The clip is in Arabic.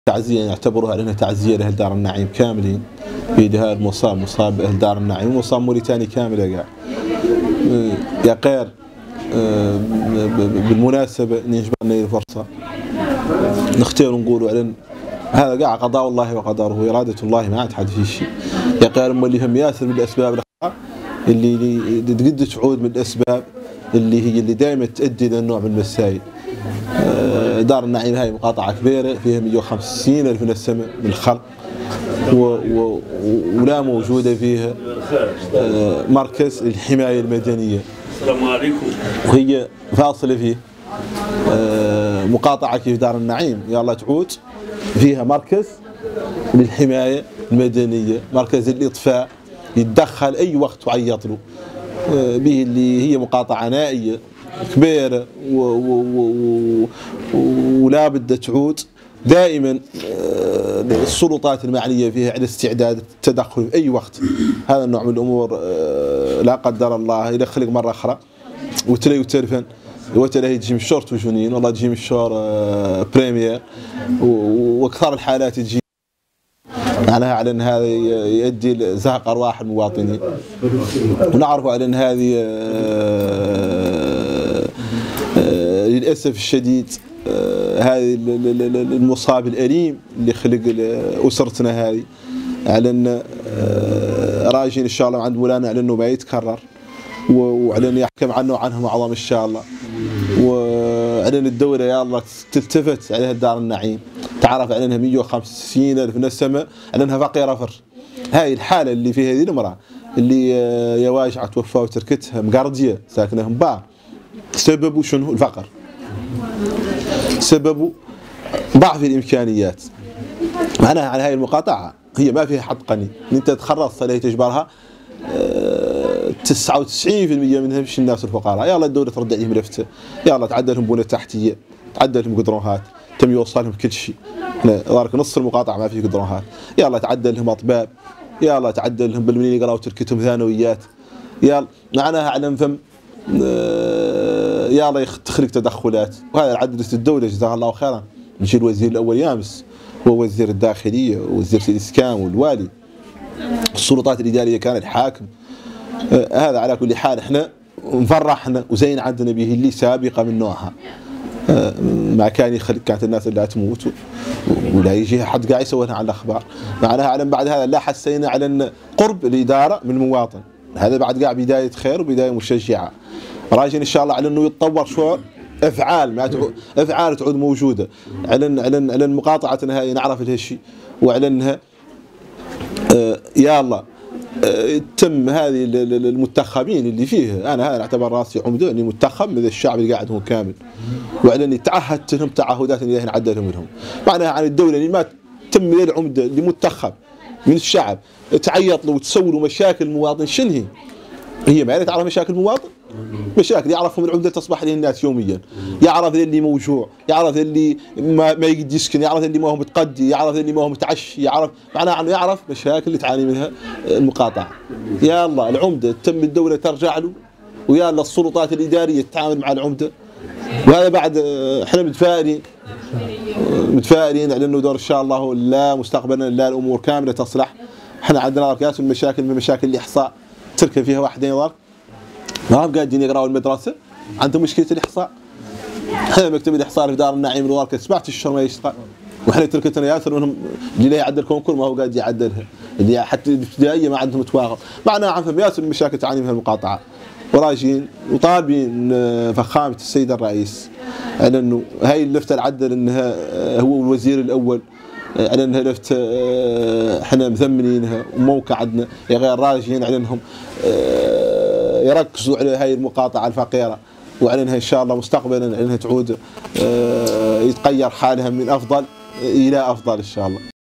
تعزية يعتبروها لأنها تعزية لأهل دار النعيم كاملين. في هذا المصاب مصاب أهل دار النعيم ومصاب موريتاني كامل يا قير. بالمناسبة نجبرنا الفرصة نختار ونقولوا على هذا قاع قضاء الله وقدره وإرادة الله ما عاد حد في شيء. يا قير اللي هم ياسر من الأسباب اللي تقد تعود من الأسباب اللي دائما تؤدي للنوع من المسائل. دار النعيم هاي مقاطعة كبيرة فيها 150,000 نسمة من الخلق ولا موجودة فيها مركز الحماية المدنية. السلام عليكم. وهي فاصلة فيه مقاطعة كيف دار النعيم يا الله تعود فيها مركز للحماية المدنية، مركز الإطفاء يتدخل أي وقت وعيط له به اللي هي مقاطعة نائية كبيرة ولا بدها تعود. دائما السلطات المعنية فيها على استعداد التدخل في أي وقت. هذا النوع من الأمور لا قدر الله يدخلك مرة أخرى وتلاقي وترفن وتلاقي تجي من الشورت وجنين والله تجي من الشور بريمير واكثر الحالات تجي معناها على ان هذا يؤدي لزهق ارواح المواطنين. ونعرف على ان هذه للاسف الشديد هذه المصاب الاليم اللي خلق اسرتنا هذه على ان راجين ان شاء الله عند مولانا على انه ما يتكرر وعلى ان يحكم عنه وعنهم اعظم ان شاء الله. وعلى ان الدوله يا الله تلتفت عليها دار النعيم تعرف على انها 150,000 نسمه على انها فقيره فر. هاي الحاله اللي فيها هذه المراه اللي يا واجعه توفى وتركتها مقرديه ساكنه مباع سببه شنو؟ الفقر. سببه ضعف الامكانيات. معناها على هاي المقاطعه هي ما فيها حد قني انت تخرصت عليه تجبرها 99% منها مش الناس الفقراء. يا الله الدوله ترد عليهم لفته، يا الله تعدل لهم بنيه تحتيه، تعدل لهم قدرونات، تم يوصل لهم كل شيء. ذلك نص المقاطعه ما فيه قدرونات. يا الله تعدل لهم اطباب، يا الله تعدل لهم بالمنين يقراوا تركتهم ثانويات. يا الله معناها على فم يا الله تخرج تدخلات. وهذا عدلة الدوله جزاها الله خيرا. نجي الوزير الاول يامس هو وزير الداخليه ووزير الاسكان والوالي السلطات الاداريه كان الحاكم. هذا على كل حال احنا مفرحنا وزين عندنا به اللي سابقه من نوعها. ما كان يخلق كانت الناس اللي تموت ولا يجي حد قاعد يسوي لها على الاخبار. معناها على بعد هذا لا حسينا على ان قرب الاداره من المواطن. هذا بعد قاعد بدايه خير وبدايه مشجعه. راجين ان شاء الله على انه يتطور شوي افعال ما افعال تعود موجوده على مقاطعتنا هاي نعرف لها شيء وعلى انها يا الله تم هذه المنتخبين اللي فيه. انا هذا اعتبر راسي عمده اني منتخب من الشعب اللي قاعد هو كامل وعلى اني تعهدت لهم تعهدات اللي نعدلهم لهم. معناها عن الدوله اللي ما تم العمده اللي منتخب من الشعب تعيط له وتسوي له مشاكل المواطن. شنو هي ما تعرف مشاكل المواطن؟ مشاكل يعرفهم العمده تصبح له الناس يوميا. يعرف اللي موجوع، يعرف اللي ما يقدر يسكن، يعرف اللي ما هو متقدي، يعرف اللي ما هو متعشي، يعرف معناه انه يعرف مشاكل اللي تعاني منها المقاطعه. يا الله العمده تم الدوله ترجع له ويا الله السلطات الاداريه تتعامل مع العمده. وهذا بعد احنا متفائلين على انه دور ان شاء الله لا مستقبلا لا الامور كامله تصلح. احنا عندنا كاس المشاكل من مشاكل الاحصاء تركب فيها واحدين ضرب ما هم قاعدين يقراوا المدرسه عندهم مشكله الاحصاء. احنا مكتب الاحصاء في دار النعيم الواركه سمعت الشهر ما يشتغل واحنا تركتنا ياسر منهم اللي لا يعدل كونكور ما هو قاعد يعدلها اللي حتى الابتدائيه ما عندهم تواغل. معناها عنهم ياسر المشاكل تعاني منها المقاطعه وراجين وطالبين فخامه السيد الرئيس على انه هاي اللفته العدل انها هو الوزير الاول على انها لفته احنا مثمنينها وموقع عندنا يا غير راجين على انهم يركزوا على هاي المقاطعه الفقيره وعلى انها ان شاء الله مستقبلا انها تعود يتغير حالها من افضل الى افضل ان شاء الله.